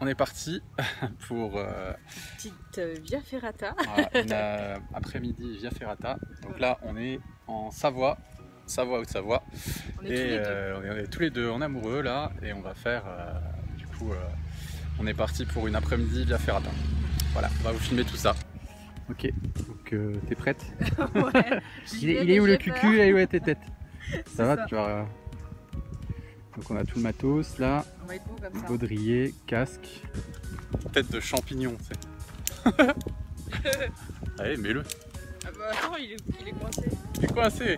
on est parti pour petite Via Ferrata. voilà, une après-midi Via Ferrata. Donc là, on est en Savoie, Haute-Savoie. On est On est tous les deux en amoureux là, et on va faire du coup, on est parti pour une après-midi Via Ferrata. Voilà, on va vous filmer tout ça. Ok, donc t'es prête? Ouais, il est où le cucu et où est tes têtes? Ça va, ça. tu vois. Donc on a tout le matos là, On va être bon comme ça. baudrier, casque, tête de champignon, tu sais. Allez, mets-le. Ah bah attends, il est coincé. Il est coincé.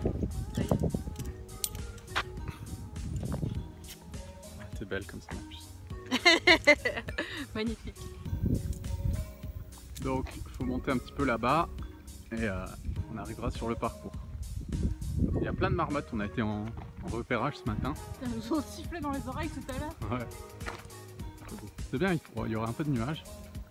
T'es belle comme ça en plus. Magnifique. Donc il faut monter un petit peu là-bas et on arrivera sur le parcours. Il y a plein de marmottes, on a été en repérage ce matin. Ils nous ont sifflé dans les oreilles tout à l'heure. Ouais. C'est bien, il y aura un peu de nuages.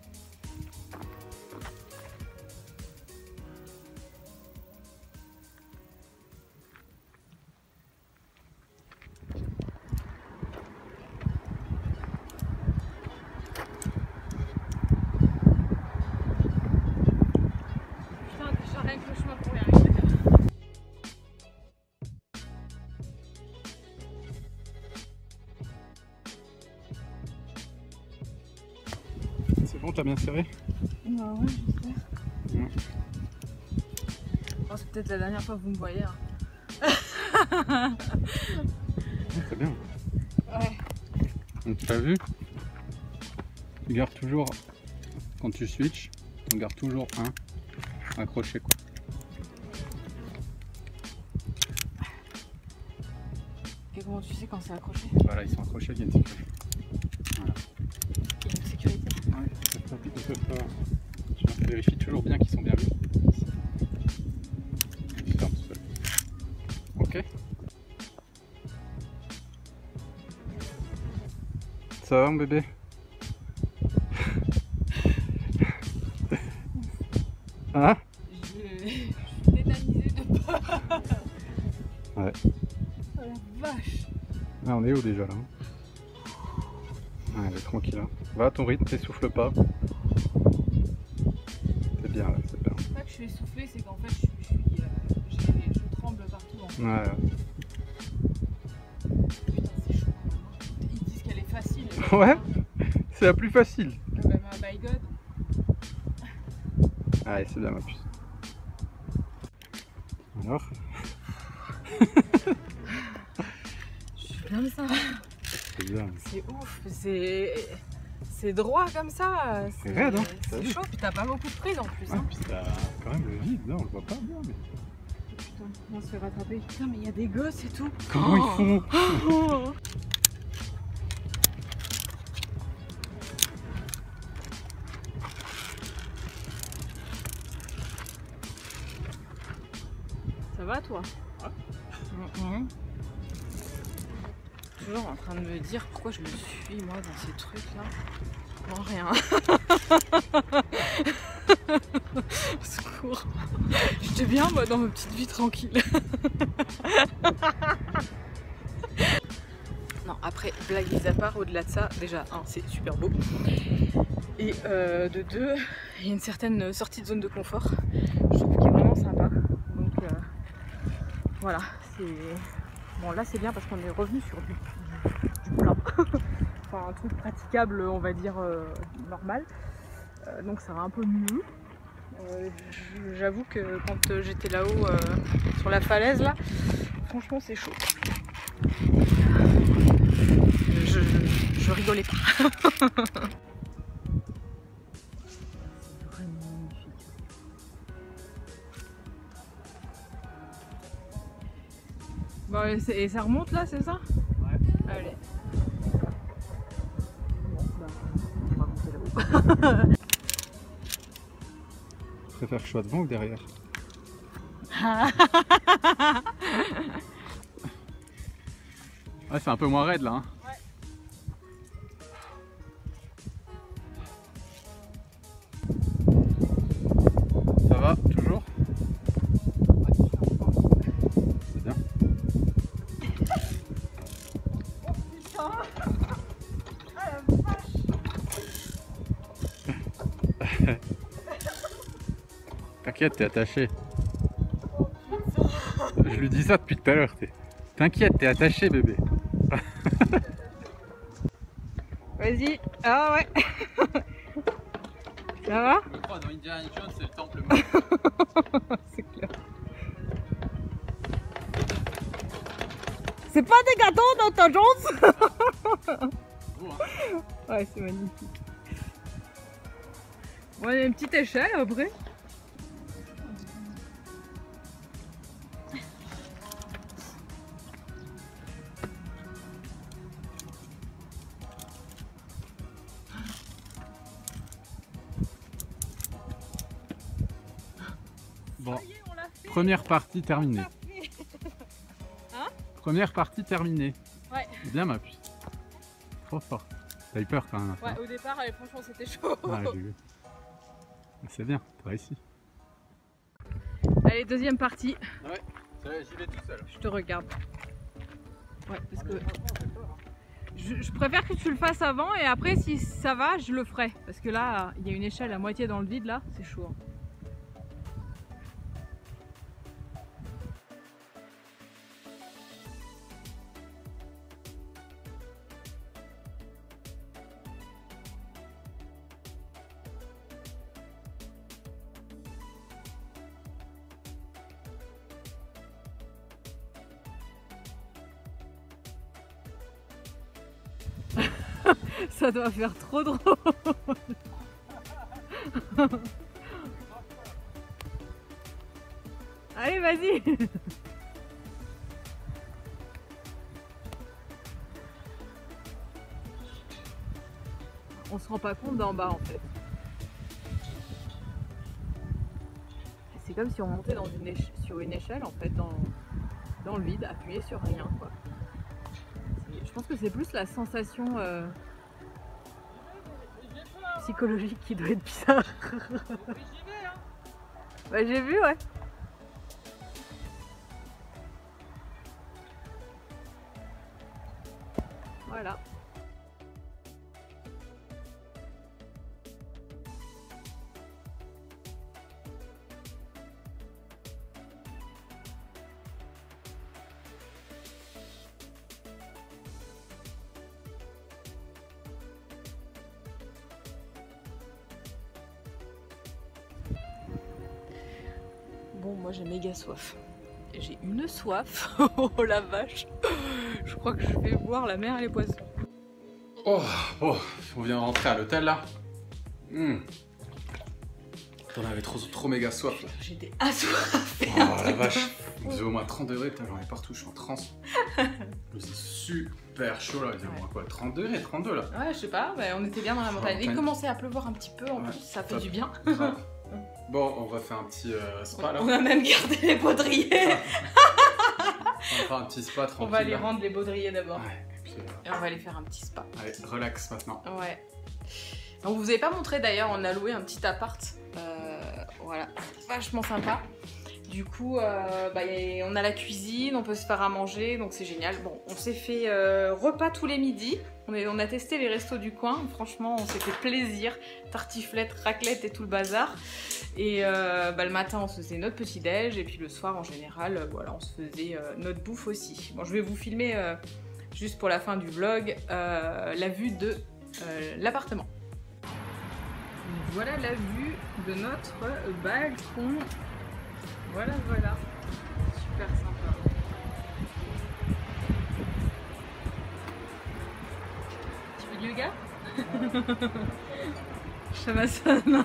Putain, déjà rien que le chemin pour y arriver. C'est bon, t'as bien serré? Bah ouais, j'espère. Ouais. Oh, c'est peut-être la dernière fois que vous me voyez. Hein. C'est bien. Ouais. Donc tu as vu, tu gardes toujours, quand tu switches, on garde toujours un accroché quoi. Et comment tu sais quand c'est accroché? Voilà, ils sont accrochés, il y a une sécurité. Voilà. Il y a une sécurité. Ouais, ils peuvent pas. Tu vérifies toujours bien qu'ils sont bien mis. Ils ferment tout seul. Ok. Ça va mon bébé? Hein? Je suis tétanisée de peur. Ouais. Oh la vache. Ah, on est où déjà là? Ouais, elle est tranquille. Hein. Va à ton rythme, t'essouffle pas. C'est bien là, c'est bien. C'est pas que je suis essoufflée, c'est qu'en fait je tremble partout. En fait. Ouais. Putain, c'est chaud. Ils disent qu'elle est facile. Ouais, c'est la plus facile. Bah, my god. Allez, c'est bien ma puce. Alors? Je suis comme ça. C'est bien. C'est ouf, c'est droit comme ça. C'est raide, hein. C'est chaud, puis t'as pas beaucoup de prise en plus. Ouais, Hein. puis t'as quand même le vide, là, on le voit pas bien. Mais... Putain, on se fait rattraper. Putain, mais il y a des gosses et tout. Comment ils font? Oh. Ça va toi? Ouais. Toujours en train de me dire pourquoi je me suis moi dans ces trucs là. Non, rien. Au secours. J'étais bien moi dans ma petite vie tranquille. Non, après, blague mis à part, au-delà de ça, déjà, un, c'est super beau. Et de deux, il y a une certaine sortie de zone de confort. Je trouve qu'il est vraiment sympa. Donc voilà, c'est. Bon là c'est bien parce qu'on est revenu sur du plat. Enfin un truc praticable on va dire normal. Donc ça va un peu mieux. J'avoue que quand j'étais là-haut sur la falaise là, franchement c'est chaud. Je rigolais pas. Bon, et ça remonte là, c'est ça? Ouais. Allez. Bon, bah, on va monter là-haut. Je préfère que je sois devant que derrière. Ouais, c'est un peu moins raide là. Hein. Ouais. Ça va, toujours? C'est bien. Oh putain! Ah la vache! T'inquiète, t'es attaché. Je lui dis ça depuis tout à l'heure. T'inquiète, t'es attaché, bébé. Vas-y. Ah ouais. Ça va? Je crois dans Indiana Jones, c'est le temple. C'est clair. C'est pas des gâteaux dans ta Jones. Beau, hein. Ouais, c'est magnifique. Bon, il y a une petite échelle après. Bon, première partie terminée. Hein? Première partie terminée. Ouais. Bien ma puce. Trop fort. T'as eu peur quand même. Ouais, au départ, franchement, c'était chaud. Ouais, j'ai vu. C'est bien, t'as réussi. Allez, deuxième partie. Ouais, j'y vais tout seul. Je te regarde. Ouais, parce que je préfère que tu le fasses avant et après, si ça va, je le ferai. Parce que là, il y a une échelle à moitié dans le vide, là, c'est chaud. Hein. Ça doit faire trop drôle. Allez, vas-y. On se rend pas compte d'en bas en fait. C'est comme si on montait dans sur une échelle en fait, dans le vide, appuyé sur rien quoi. Je pense que c'est plus la sensation psychologique qui doit être bizarre. Bah, j'ai vu, ouais. Voilà. Bon, moi j'ai méga soif. J'ai une soif. Oh la vache. Je crois que je vais boire la mer et les poissons. Oh, on vient de rentrer à l'hôtel là. T'en avais trop méga soif là. J'étais assoiffée. Oh la vache. Il faisait au moins 30 degrés, j'en ai partout, je suis en transe. C'est super chaud là, il faisait au moins quoi, 30 degrés, 32 là. Ouais, je sais pas, mais on était bien dans la montagne. Il commençait à pleuvoir un petit peu en plus, ça fait du bien. Bon, on va faire un petit spa là. On a même gardé les baudriers. On va faire un petit spa tranquille. On va aller rendre les baudriers d'abord. Ouais, et on va aller faire un petit spa. Allez, relax maintenant. Ouais. On vous avait pas montré d'ailleurs, on a loué un petit appart. Voilà, vachement sympa. Du coup, on a la cuisine, on peut se faire à manger, donc c'est génial. Bon, on s'est fait repas tous les midis. On a testé les restos du coin. Franchement, on s'est fait plaisir. Tartiflette, raclette et tout le bazar. Et le matin, on se faisait notre petit déj. Et puis le soir, en général, voilà, on se faisait notre bouffe aussi. Bon, je vais vous filmer juste pour la fin du vlog la vue de l'appartement. Voilà la vue de notre balcon. Voilà, voilà. Super sympa. Tu fais du yoga? Shavasana.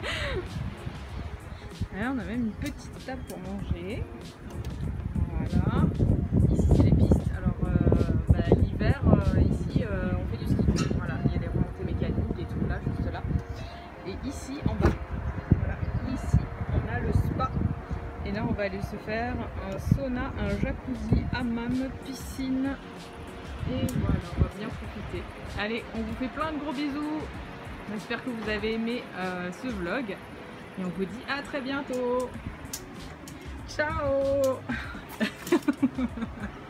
Là, on a même une petite table pour manger. Voilà. Ici, c'est les pistes. Alors, l'hiver, ici, on fait du ski. Voilà, il y a des remontées mécaniques et tout là, juste là. Et ici, en bas, voilà, ici, on a le spa. Et là, on va aller se faire un sauna, un jacuzzi, hammam, piscine. Et voilà, on va bien profiter. Allez, on vous fait plein de gros bisous. J'espère que vous avez aimé ce vlog. Et on vous dit à très bientôt. Ciao.